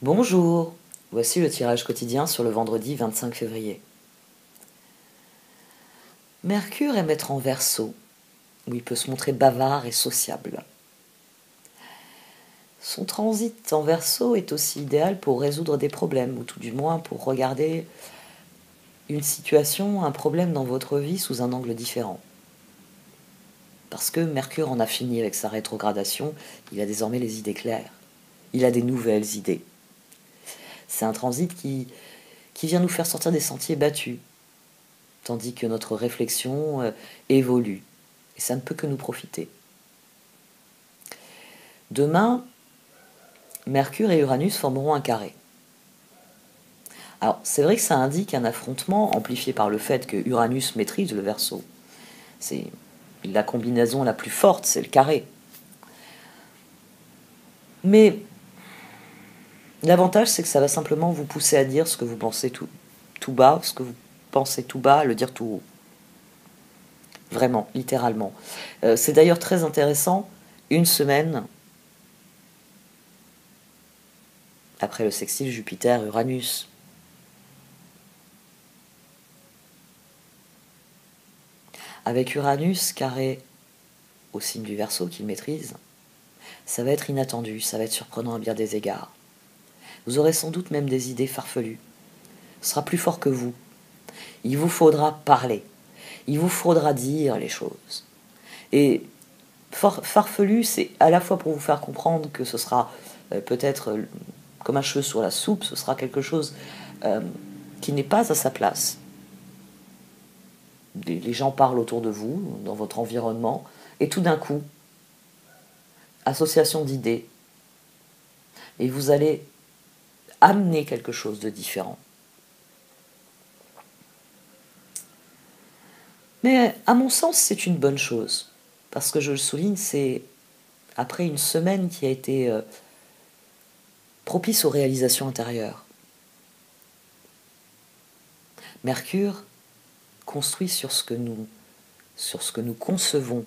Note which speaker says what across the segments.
Speaker 1: Bonjour, voici le tirage quotidien sur le vendredi 25 février. Mercure est maître en Verseau, où il peut se montrer bavard et sociable. Son transit en Verseau est aussi idéal pour résoudre des problèmes, ou tout du moins pour regarder une situation, un problème dans votre vie sous un angle différent. Parce que Mercure en a fini avec sa rétrogradation, il a désormais les idées claires. Il a des nouvelles idées. C'est un transit qui vient nous faire sortir des sentiers battus, tandis que notre réflexion évolue. Et ça ne peut que nous profiter. Demain, Mercure et Uranus formeront un carré. Alors, c'est vrai que ça indique un affrontement amplifié par le fait que Uranus maîtrise le Verseau. C'est la combinaison la plus forte, c'est le carré. Mais l'avantage, c'est que ça va simplement vous pousser à dire ce que vous pensez tout bas, ce que vous pensez tout bas, à le dire tout haut. Vraiment, littéralement. C'est d'ailleurs très intéressant, une semaine après le sextile Jupiter-Uranus. Avec Uranus carré au signe du Verseau qu'il maîtrise, ça va être inattendu, ça va être surprenant à bien des égards. Vous aurez sans doute même des idées farfelues. Ce sera plus fort que vous. Il vous faudra parler. Il vous faudra dire les choses. Et farfelu, c'est à la fois pour vous faire comprendre que ce sera peut-être comme un cheveu sur la soupe, ce sera quelque chose qui n'est pas à sa place. Les gens parlent autour de vous, dans votre environnement, et tout d'un coup, association d'idées, et vous allez amener quelque chose de différent. Mais à mon sens, c'est une bonne chose, parce que je le souligne, c'est après une semaine qui a été propice aux réalisations intérieures. Mercure construit sur ce que nous concevons.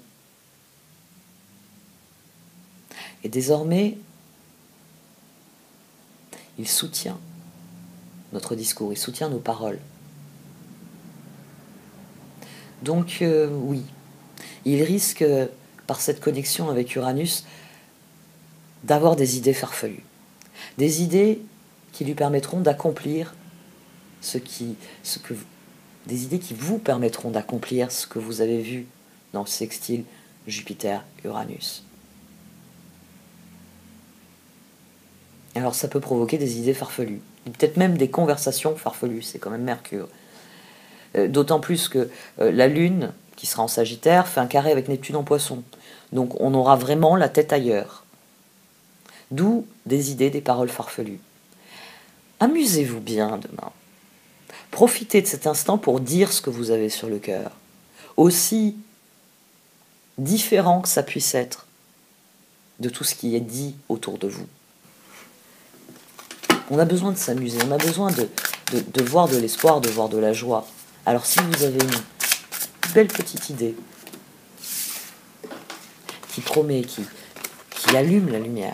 Speaker 1: Et désormais, il soutient notre discours, il soutient nos paroles. Donc oui, il risque, par cette connexion avec Uranus, d'avoir des idées farfelues. Des idées qui lui permettront d'accomplir des idées qui vous permettront d'accomplir ce que vous avez vu dans le sextile Jupiter-Uranus. Alors ça peut provoquer des idées farfelues, peut-être même des conversations farfelues, c'est quand même Mercure. D'autant plus que la Lune, qui sera en Sagittaire, fait un carré avec Neptune en Poisson. Donc on aura vraiment la tête ailleurs. D'où des idées, des paroles farfelues. Amusez-vous bien demain. Profitez de cet instant pour dire ce que vous avez sur le cœur. Aussi différent que ça puisse être de tout ce qui est dit autour de vous. On a besoin de s'amuser, on a besoin de voir de l'espoir, de voir de la joie. Alors si vous avez une belle petite idée qui promet, qui allume la lumière,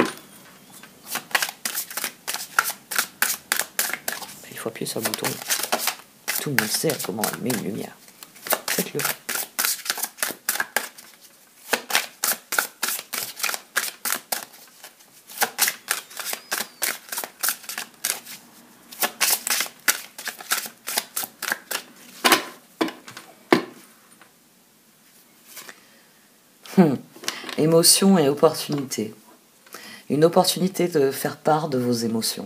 Speaker 1: il faut appuyer sur le bouton. Tout le monde sait comment allumer une lumière. Faites-le. Émotion et opportunité. Une opportunité de faire part de vos émotions.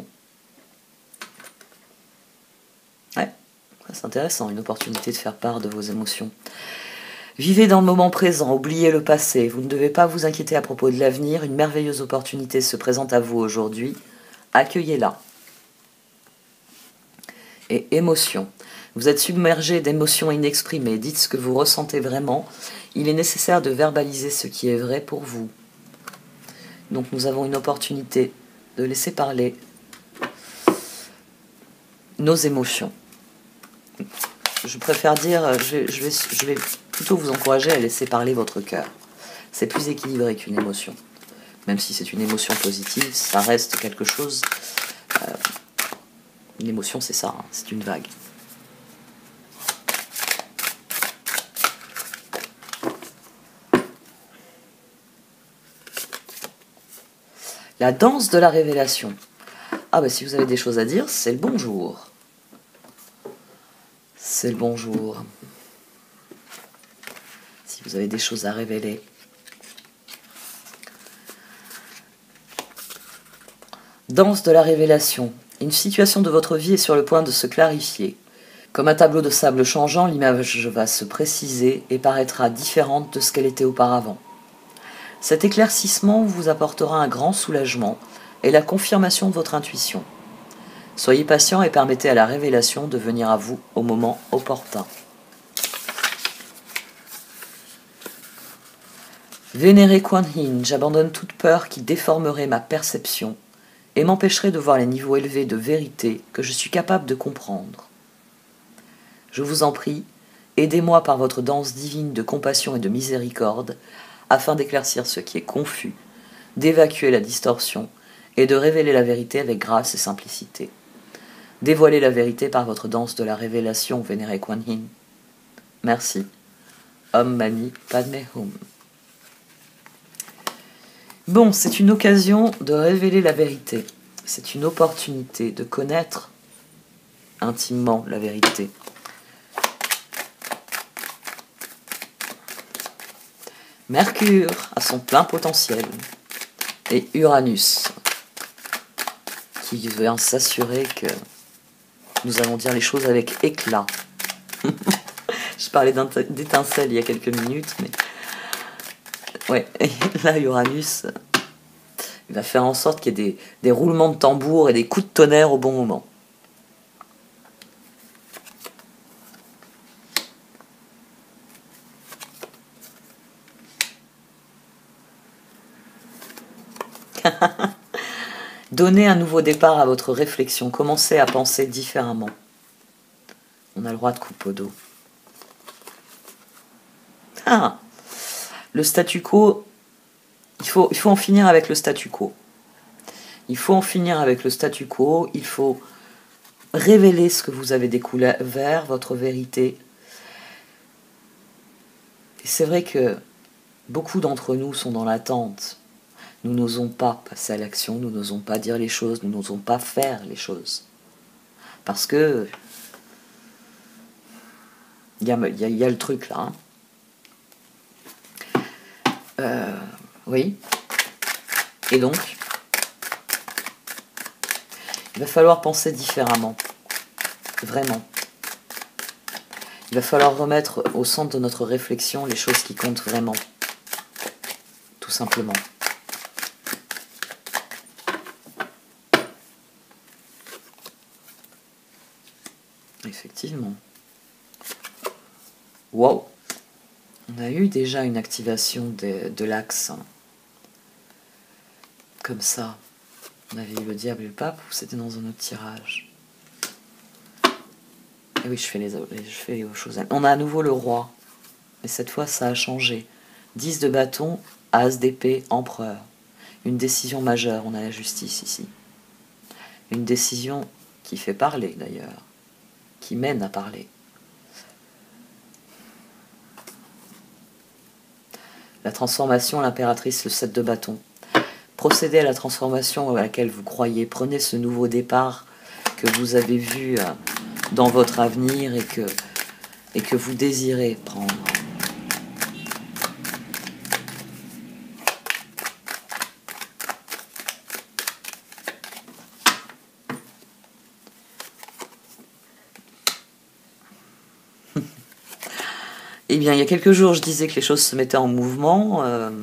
Speaker 1: Ouais, c'est intéressant, une opportunité de faire part de vos émotions. Vivez dans le moment présent, oubliez le passé. Vous ne devez pas vous inquiéter à propos de l'avenir. Une merveilleuse opportunité se présente à vous aujourd'hui. Accueillez-la. Et émotion. Vous êtes submergé d'émotions inexprimées. Dites ce que vous ressentez vraiment. Il est nécessaire de verbaliser ce qui est vrai pour vous. Donc nous avons une opportunité de laisser parler nos émotions. Je préfère dire, je vais plutôt vous encourager à laisser parler votre cœur. C'est plus équilibré qu'une émotion. Même si c'est une émotion positive, ça reste quelque chose Une émotion, c'est ça, hein, c'est une vague. La danse de la révélation. Ah bah si vous avez des choses à dire, c'est le bonjour. C'est le bonjour. Si vous avez des choses à révéler. Danse de la révélation. Une situation de votre vie est sur le point de se clarifier. Comme un tableau de sable changeant, l'image va se préciser et paraîtra différente de ce qu'elle était auparavant. Cet éclaircissement vous apportera un grand soulagement et la confirmation de votre intuition. Soyez patient et permettez à la révélation de venir à vous au moment opportun. Vénéré Kuan Yin, j'abandonne toute peur qui déformerait ma perception et m'empêcherait de voir les niveaux élevés de vérité que je suis capable de comprendre. Je vous en prie, aidez-moi par votre danse divine de compassion et de miséricorde, afin d'éclaircir ce qui est confus, d'évacuer la distorsion et de révéler la vérité avec grâce et simplicité. Dévoilez la vérité par votre danse de la révélation, vénéré Kuan Yin. Merci. Om Mani Padme Hum. Bon, c'est une occasion de révéler la vérité. C'est une opportunité de connaître intimement la vérité. Mercure a son plein potentiel. Et Uranus, qui vient s'assurer que nous allons dire les choses avec éclat. Je parlais d'étincelles il y a quelques minutes, mais... Ouais, et là, Uranus, il va faire en sorte qu'il y ait des roulements de tambour et des coups de tonnerre au bon moment. Donnez un nouveau départ à votre réflexion. Commencez à penser différemment. On a le droit de couper au dos. Ah, le statu quo, il faut en finir avec le statu quo. Il faut en finir avec le statu quo. Il faut révéler ce que vous avez découvert, votre vérité. Et c'est vrai que beaucoup d'entre nous sont dans l'attente. Nous n'osons pas passer à l'action, nous n'osons pas dire les choses, nous n'osons pas faire les choses. Parce que il y a le truc là. Oui. Et donc, il va falloir penser différemment. Vraiment. Il va falloir remettre au centre de notre réflexion les choses qui comptent vraiment. Tout simplement. Effectivement. Wow. On a eu déjà une activation de l'axe. Comme ça. On avait eu le diable et le pape, ou c'était dans un autre tirage? Et oui, je fais les choses. On a à nouveau le roi. Mais cette fois, ça a changé. 10 de bâton, as d'épée, empereur. Une décision majeure. On a la justice ici. Une décision qui fait parler, d'ailleurs. Qui mène à parler. La transformation, l'impératrice, le 7 de bâton. Procédez à la transformation à laquelle vous croyez. Prenez ce nouveau départ que vous avez vu dans votre avenir et que vous désirez prendre. Eh bien, il y a quelques jours, je disais que les choses se mettaient en mouvement.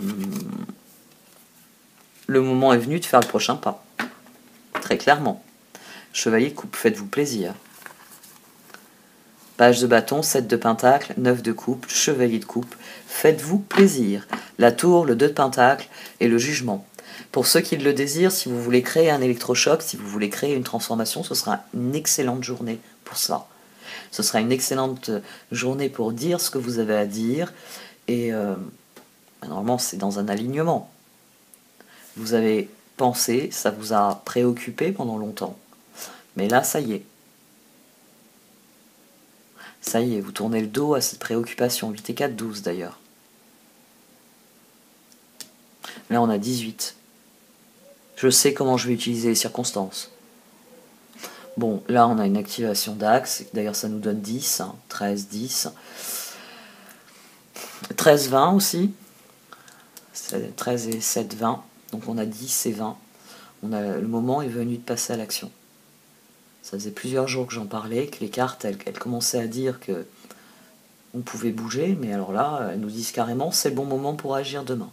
Speaker 1: Le moment est venu de faire le prochain pas. Très clairement. Chevalier de coupe, faites-vous plaisir. Page de bâton, 7 de pentacle, 9 de coupe, chevalier de coupe. Faites-vous plaisir. La tour, le 2 de pentacle et le jugement. Pour ceux qui le désirent, si vous voulez créer un électrochoc, si vous voulez créer une transformation, ce sera une excellente journée pour ça. Ce sera une excellente journée pour dire ce que vous avez à dire. Et normalement, c'est dans un alignement. Vous avez pensé, ça vous a préoccupé pendant longtemps. Mais là, ça y est. Ça y est, vous tournez le dos à cette préoccupation. 8 et 4, 12 d'ailleurs. Là, on a 18. Je sais comment je vais utiliser les circonstances. Bon, là, on a une activation d'axe. D'ailleurs, ça nous donne 10. 13, 10. 13, 20 aussi. 13 et 7, 20. Donc, on a 10 et 20. Le moment est venu de passer à l'action. Ça faisait plusieurs jours que j'en parlais, que les cartes, elles commençaient à dire que on pouvait bouger. Mais alors là, elles nous disent carrément, c'est le bon moment pour agir demain.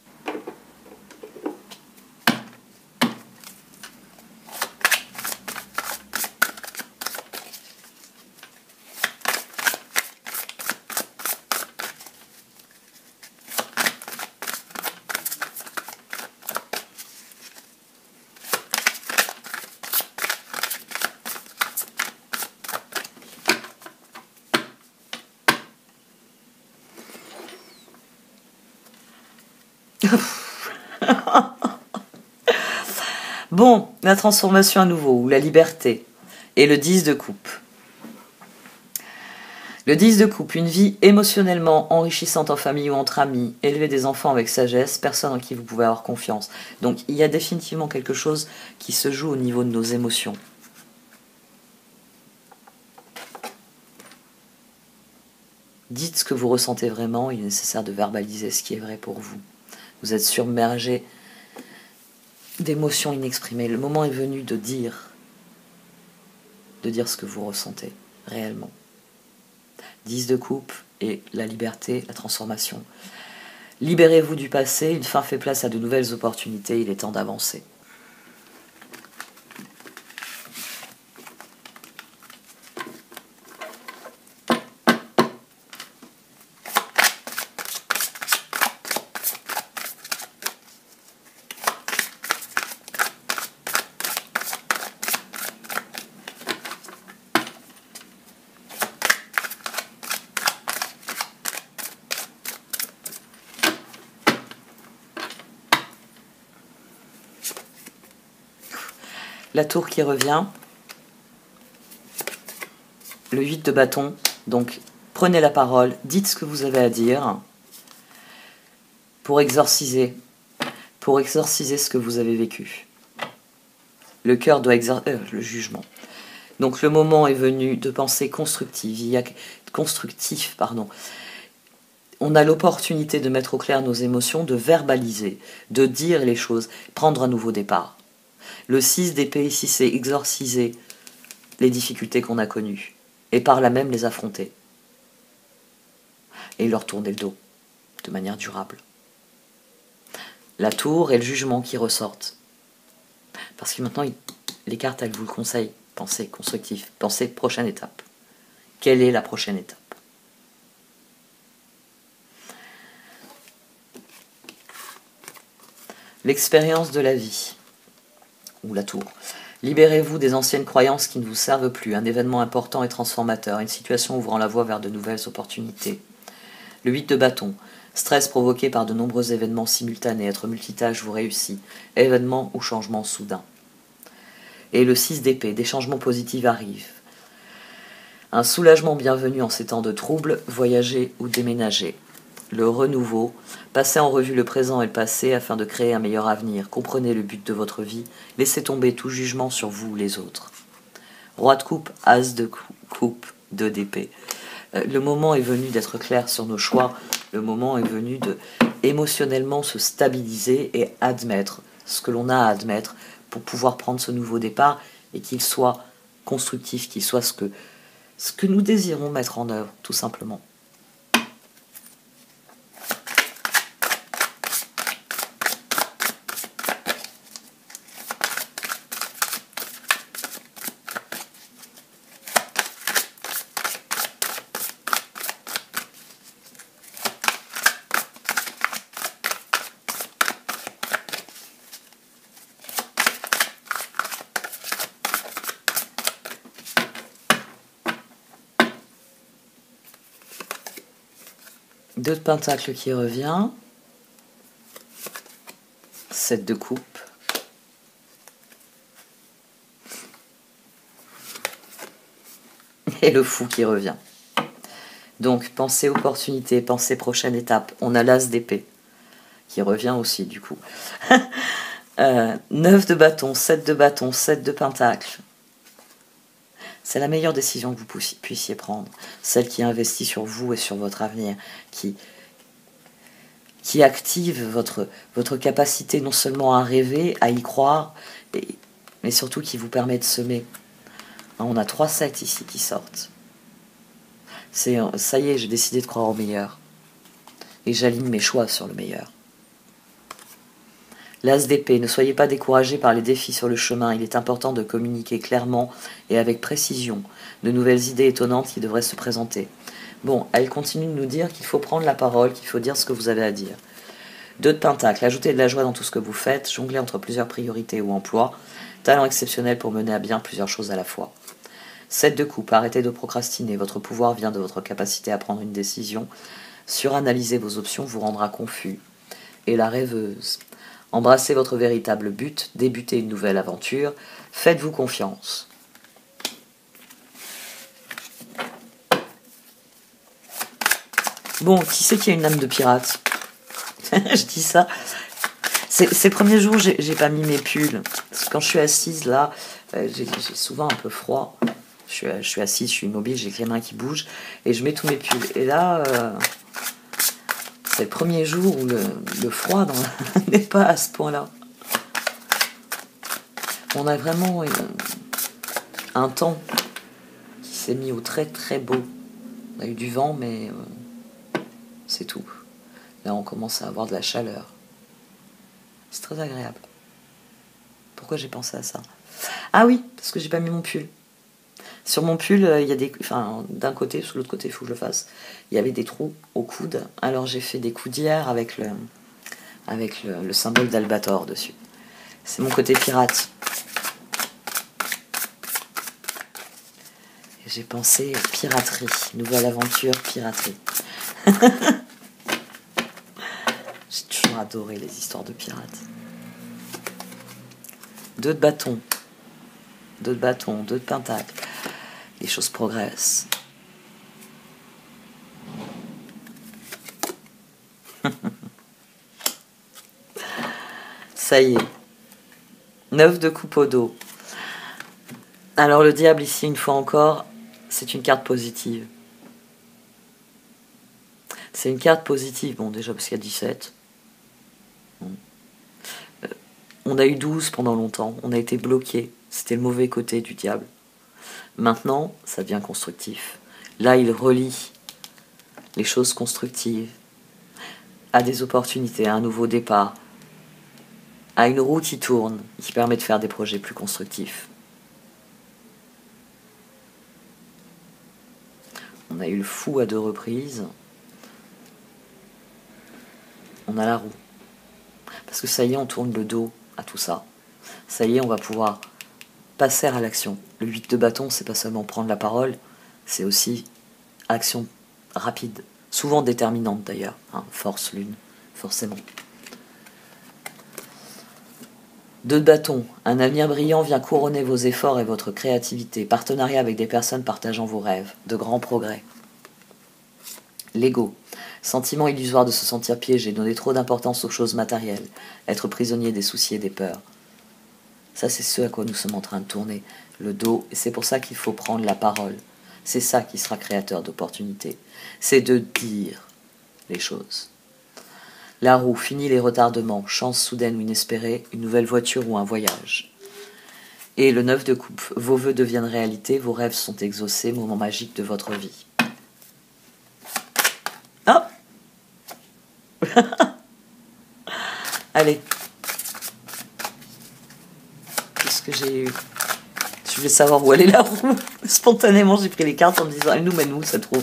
Speaker 1: Bon, la transformation à nouveau, ou la liberté, et le 10 de coupe. Le 10 de coupe, une vie émotionnellement enrichissante en famille ou entre amis, élever des enfants avec sagesse, personne en qui vous pouvez avoir confiance. Donc il y a définitivement quelque chose qui se joue au niveau de nos émotions. Dites ce que vous ressentez vraiment, il est nécessaire de verbaliser ce qui est vrai pour vous. Vous êtes submergé d'émotions inexprimées. Le moment est venu de dire ce que vous ressentez réellement. 10 de coupe et la liberté, la transformation. Libérez-vous du passé, une fin fait place à de nouvelles opportunités, il est temps d'avancer. La tour qui revient. Le 8 de bâton. Donc, prenez la parole, dites ce que vous avez à dire pour exorciser ce que vous avez vécu. Le cœur doit le jugement. Donc, le moment est venu de penser constructif. On a l'opportunité de mettre au clair nos émotions, de verbaliser, de dire les choses, prendre un nouveau départ. Le 6 d'épée ici, c'est exorciser les difficultés qu'on a connues et par là même les affronter et leur tourner le dos de manière durable. La tour et le jugement qui ressortent. Parce que maintenant, les cartes, elles vous le conseillent. Pensez constructif, pensez prochaine étape. Quelle est la prochaine étape? L'expérience de la vie. Ou la tour. Libérez-vous des anciennes croyances qui ne vous servent plus. Un événement important et transformateur. Une situation ouvrant la voie vers de nouvelles opportunités. Le 8 de bâton. Stress provoqué par de nombreux événements simultanés. Être multitâche vous réussit. Événement ou changement soudain. Et le 6 d'épée. Des changements positifs arrivent. Un soulagement bienvenu en ces temps de troubles. Voyager ou déménager. Le renouveau. Passez en revue le présent et le passé afin de créer un meilleur avenir. Comprenez le but de votre vie. Laissez tomber tout jugement sur vous ou les autres. Roi de coupe, as de coupe, 2 d'épée. Le moment est venu d'être clair sur nos choix. Le moment est venu de émotionnellement se stabiliser et admettre ce que l'on a à admettre pour pouvoir prendre ce nouveau départ et qu'il soit constructif, qu'il soit ce que nous désirons mettre en œuvre, tout simplement. Deux de pentacle qui revient. 7 de coupe. Et le fou qui revient. Donc, pensée opportunité, pensée prochaine étape. On a l'as d'épée, qui revient aussi, du coup. 9 de bâton, 7 de bâton, 7 de pentacle. C'est la meilleure décision que vous puissiez prendre. Celle qui investit sur vous et sur votre avenir, qui active votre capacité non seulement à rêver, à y croire, mais surtout qui vous permet de semer. On a 3 sets ici qui sortent. Ça y est, j'ai décidé de croire au meilleur. Et j'aligne mes choix sur le meilleur. L'as d'épée, ne soyez pas découragés par les défis sur le chemin. Il est important de communiquer clairement et avec précision de nouvelles idées étonnantes qui devraient se présenter. Bon, elle continue de nous dire qu'il faut prendre la parole, qu'il faut dire ce que vous avez à dire. 2 de pentacle, ajoutez de la joie dans tout ce que vous faites, jonglez entre plusieurs priorités ou emplois, talent exceptionnel pour mener à bien plusieurs choses à la fois. 7 de coupe, arrêtez de procrastiner, votre pouvoir vient de votre capacité à prendre une décision, suranalyser vos options vous rendra confus. Et la rêveuse, embrassez votre véritable but, débutez une nouvelle aventure, faites-vous confiance. Bon, qui c'est qui a une âme de pirate? Je dis ça. Ces premiers jours, j'ai pas mis mes pulls. Parce que quand je suis assise là, j'ai souvent un peu froid. Je suis assise, je suis immobile, j'ai les mains qui bougent. Et je mets tous mes pulls. Et là, c'est le premier jour où le froid n'est pas à ce point-là. On a vraiment un temps qui s'est mis au très très beau. On a eu du vent, mais c'est tout. Là, on commence à avoir de la chaleur. C'est très agréable. Pourquoi j'ai pensé à ça? Ah oui, parce que j'ai pas mis mon pull. Sur mon pull, il y a d'un côté, sur l'autre côté, il faut que je le fasse. Il y avait des trous au coude. Alors j'ai fait des coudières avec le symbole d'Albator dessus. C'est mon côté pirate. Et j'ai pensé piraterie, nouvelle aventure, piraterie. J'ai toujours adoré les histoires de pirates. 2 de bâton, 2 de bâton, 2 de pentacle. Les choses progressent. Ça y est. 9 de coupe au dos. Alors le diable ici, une fois encore, c'est une carte positive. C'est une carte positive, bon déjà parce qu'il y a 17. On a eu 12 pendant longtemps, on a été bloqué. C'était le mauvais côté du diable. Maintenant, ça devient constructif. Là, il relie les choses constructives à des opportunités, à un nouveau départ, à une roue qui tourne, qui permet de faire des projets plus constructifs. On a eu le fou à 2 reprises. On a la roue. Parce que ça y est, on tourne le dos à tout ça. Ça y est, on va pouvoir passer à l'action. Le 8 de bâton, c'est pas seulement prendre la parole, c'est aussi action rapide, souvent déterminante d'ailleurs, hein, force lune, forcément. 2 de bâton, un avenir brillant vient couronner vos efforts et votre créativité, partenariat avec des personnes partageant vos rêves, de grands progrès. L'ego, sentiment illusoire de se sentir piégé, donner trop d'importance aux choses matérielles, être prisonnier des soucis et des peurs. Ça, c'est ce à quoi nous sommes en train de tourner le dos, et c'est pour ça qu'il faut prendre la parole. C'est ça qui sera créateur d'opportunités. C'est de dire les choses. La roue, fini les retardements, chance soudaine ou inespérée, une nouvelle voiture ou un voyage. Et le 9 de coupe, vos vœux deviennent réalité, vos rêves sont exaucés, moment magique de votre vie. Ah Allez. Qu'est-ce que j'ai eu? Je voulais savoir où allait la roue. Spontanément, j'ai pris les cartes en me disant elle nous mène où cette roue?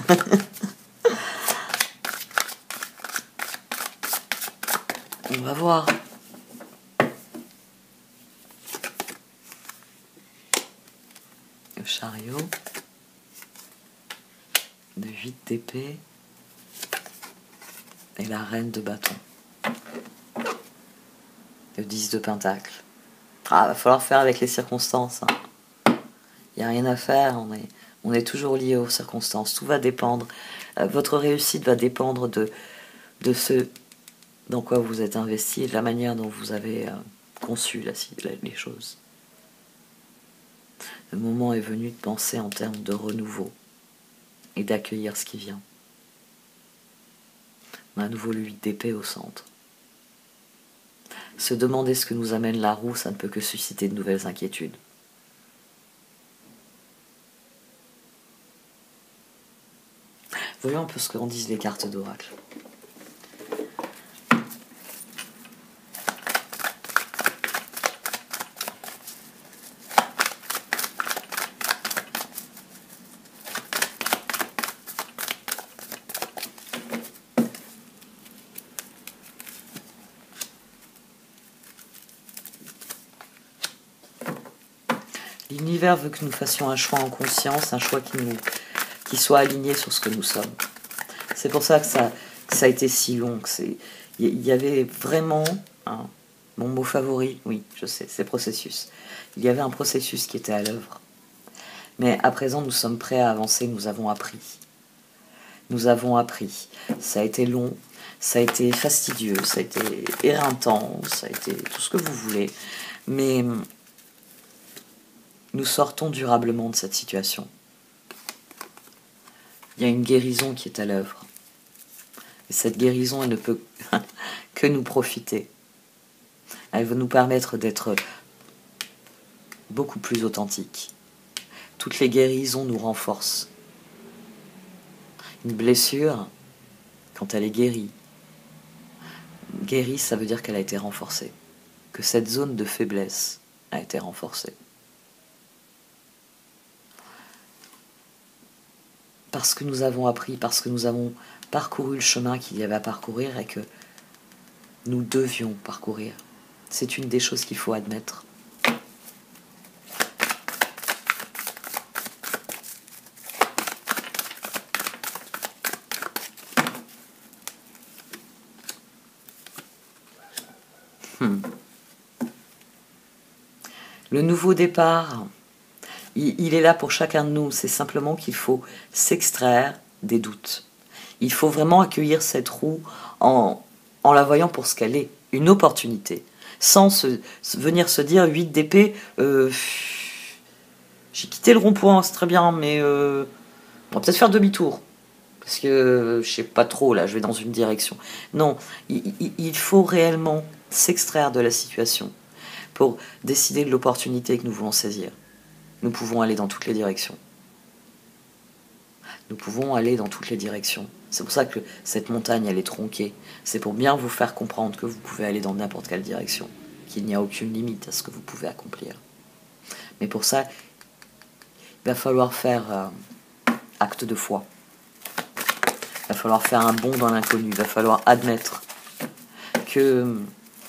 Speaker 1: On va voir. Le chariot. Le 8 d'épée. Et la reine de bâton. Le 10 de pentacle. Ah, va falloir faire avec les circonstances. Hein. Y a rien à faire, On est toujours lié aux circonstances. Tout va dépendre. Votre réussite va dépendre de ce dans quoi vous êtes investi et de la manière dont vous avez conçu les choses. Le moment est venu de penser en termes de renouveau et d'accueillir ce qui vient. On a à nouveau le 8 d'épée au centre. Se demander ce que nous amène la roue, ça ne peut que susciter de nouvelles inquiétudes. Voyons un peu ce qu'en disent les cartes d'oracle. L'univers veut que nous fassions un choix en conscience, un choix qui soit aligné sur ce que nous sommes. C'est pour ça que ça a été si long. Il y avait vraiment, mon mot favori, oui, je sais, c'est processus. Il y avait un processus qui était à l'œuvre. Mais à présent, nous sommes prêts à avancer, nous avons appris. Nous avons appris. Ça a été long, ça a été fastidieux, ça a été éreintant, ça a été tout ce que vous voulez. Mais nous sortons durablement de cette situation. Il y a une guérison qui est à l'œuvre. Et cette guérison, elle ne peut que nous profiter. Elle va nous permettre d'être beaucoup plus authentiques. Toutes les guérisons nous renforcent. Une blessure, quand elle est guérie, ça veut dire qu'elle a été renforcée. Que cette zone de faiblesse a été renforcée. Parce que nous avons appris, parce que nous avons parcouru le chemin qu'il y avait à parcourir et que nous devions parcourir. C'est une des choses qu'il faut admettre. Le nouveau départ, il est là pour chacun de nous. C'est simplement qu'il faut s'extraire des doutes. Il faut vraiment accueillir cette roue en la voyant pour ce qu'elle est, une opportunité. Sans venir se dire 8 d'épée, j'ai quitté le rond-point, c'est très bien, mais on va peut-être faire demi-tour. Parce que je sais pas trop, là, je vais dans une direction. Non, il faut réellement s'extraire de la situation pour décider de l'opportunité que nous voulons saisir. Nous pouvons aller dans toutes les directions. Nous pouvons aller dans toutes les directions. C'est pour ça que cette montagne, elle est tronquée. C'est pour bien vous faire comprendre que vous pouvez aller dans n'importe quelle direction, qu'il n'y a aucune limite à ce que vous pouvez accomplir. Mais pour ça, il va falloir faire acte de foi. Il va falloir faire un bond dans l'inconnu. Il va falloir admettre que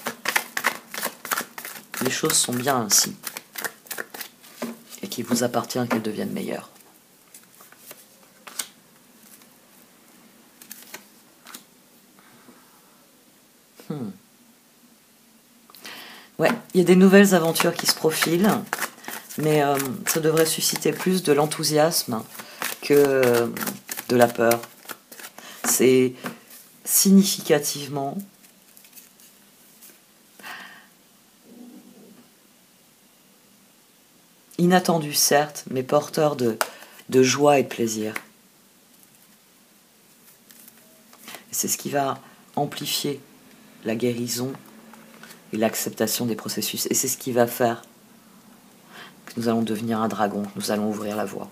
Speaker 1: les choses sont bien ainsi et qu'il vous appartient qu'elles deviennent meilleures. Ouais, il y a des nouvelles aventures qui se profilent, mais ça devrait susciter plus de l'enthousiasme que de la peur. C'est significativement inattendu, certes, mais porteur de joie et de plaisir. Et c'est ce qui va amplifier la guérison et l'acceptation des processus. Et c'est ce qui va faire que nous allons devenir un dragon, que nous allons ouvrir la voie.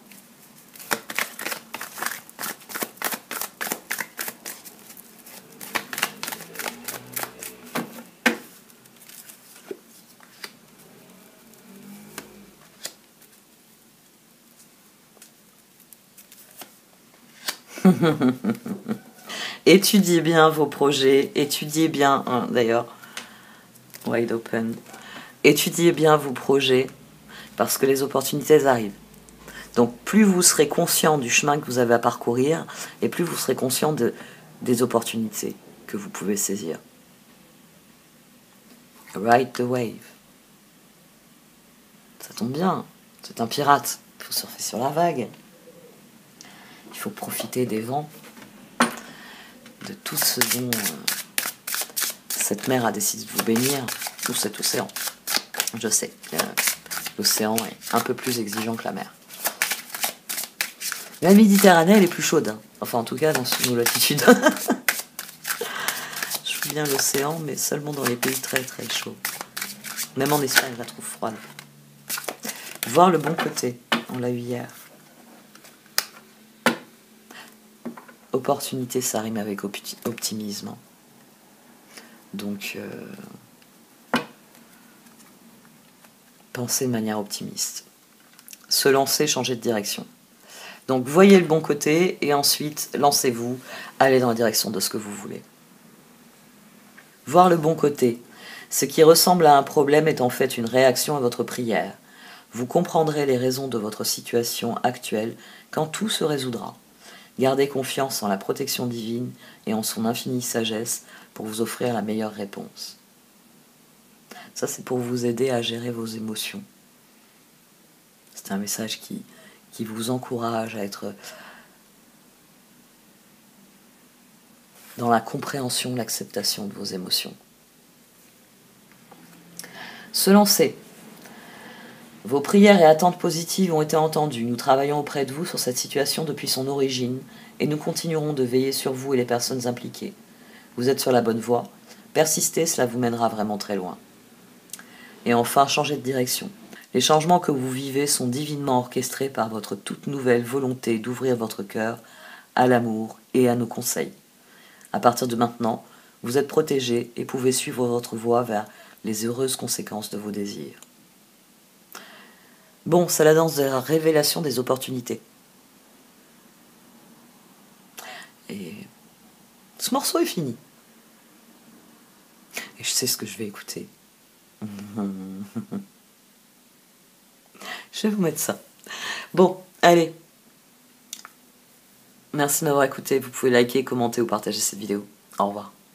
Speaker 1: Étudiez bien vos projets, étudiez bien, d'ailleurs, wide open, étudiez bien vos projets, parce que les opportunités arrivent. Donc plus vous serez conscient du chemin que vous avez à parcourir, et plus vous serez conscient des opportunités que vous pouvez saisir. Ride the wave. Ça tombe bien, c'est un pirate, il faut surfer sur la vague. Il faut profiter des vents, de tout ce dont cette mer a décidé de vous bénir, ou cet océan. Je sais, l'océan est un peu plus exigeant que la mer. La Méditerranée, elle est plus chaude. Hein. Enfin, en tout cas, dans nos latitudes. Je joue bien l'océan, mais seulement dans les pays très très chauds. Même en Espagne, je la trouve froide. Voir le bon côté, on l'a eu hier. Opportunité, ça rime avec optimisme. Donc, penser de manière optimiste. Se lancer, changer de direction. Donc, voyez le bon côté et ensuite, lancez-vous, allez dans la direction de ce que vous voulez. Voir le bon côté. Ce qui ressemble à un problème est en fait une réaction à votre prière. Vous comprendrez les raisons de votre situation actuelle quand tout se résoudra. Gardez confiance en la protection divine et en son infinie sagesse pour vous offrir la meilleure réponse. Ça, c'est pour vous aider à gérer vos émotions. C'est un message qui vous encourage à être dans la compréhension, l'acceptation de vos émotions. Se lancer. Vos prières et attentes positives ont été entendues. Nous travaillons auprès de vous sur cette situation depuis son origine et nous continuerons de veiller sur vous et les personnes impliquées. Vous êtes sur la bonne voie. Persistez, cela vous mènera vraiment très loin. Et enfin, changez de direction. Les changements que vous vivez sont divinement orchestrés par votre toute nouvelle volonté d'ouvrir votre cœur à l'amour et à nos conseils. À partir de maintenant, vous êtes protégé et pouvez suivre votre voie vers les heureuses conséquences de vos désirs. Bon, c'est la danse de la révélation des opportunités. Et ce morceau est fini. Et je sais ce que je vais écouter. Je vais vous mettre ça. Bon, allez. Merci de m'avoir écouté. Vous pouvez liker, commenter ou partager cette vidéo. Au revoir.